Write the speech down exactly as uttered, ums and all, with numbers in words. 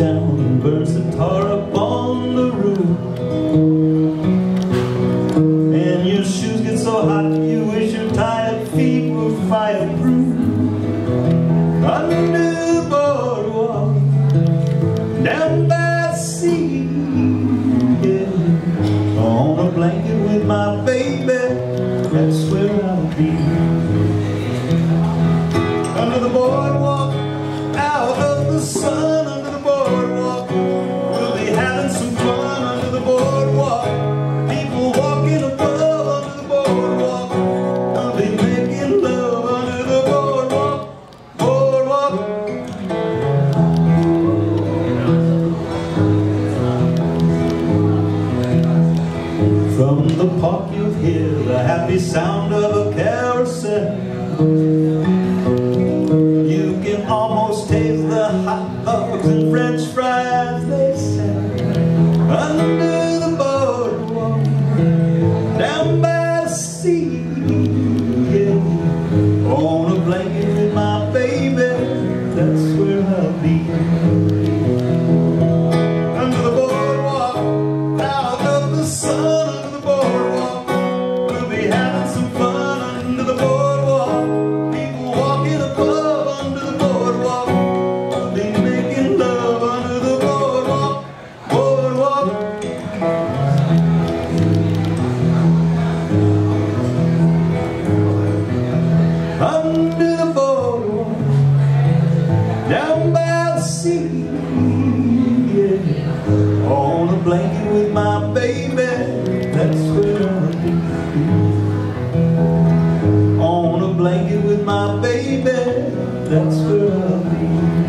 down and burns the tar up on the roof. And your shoes get so hot you wish your tired feet were fireproof. Under the boardwalk, down by the sea, yeah. On a blanket with my baby, that's where I'll be. Under the boardwalk, out of the sun, under the boardwalk, we'll be having some fun. Under the boardwalk, people walking above. Under the boardwalk, we'll be making love. Under the boardwalk, boardwalk. From the park you'll hear the happy sound of a carousel. You can almost taste the hot dogs and french fries they sell. Under the boardwalk, down by the sea, yeah. On a blanket with my baby, that's where I'll be. Under the boardwalk, out of the sun. Under the boardwalk, we'll be having some fun. Under the boardwalk, people walking above. Under the boardwalk, we'll be making love. Under the boardwalk, boardwalk. Under the boardwalk, down by the sea, yeah. On a blanket with my baby, that's where I'll be. On a blanket with my baby, that's where I'll be.